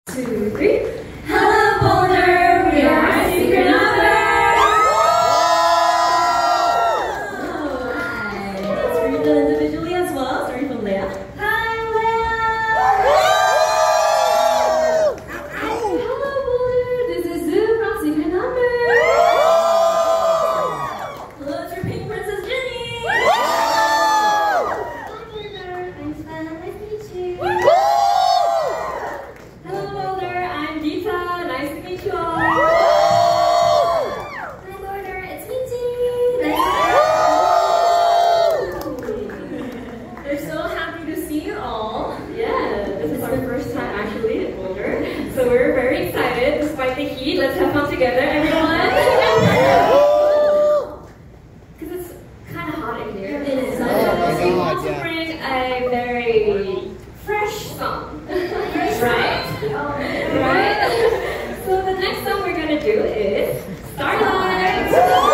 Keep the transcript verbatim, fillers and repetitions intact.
two, three. Hello, Boulder! We are Secret Number! Oh, hi. Let's read them individually as well, starting from Leah. Hi, Leah! Hello, Boulder! This is Zoo from Secret Number! Hello, it's your pink princess, Jenny! Hi, Boulder! I'm Sven. Nice to meet you. Hello, Boulder. I'm Geeta. Nice to meet you all. Hi, Boulder. It's Minty. Nice to meet you. We're so happy to see you all. Yeah, this is our first time actually at Boulder, so we're very excited despite the heat. Let's have fun together, everyone. Because it's kind of hot in here. It is. So we want to bring a very fresh song, right? Right? So the next song we're gonna do is Starlight.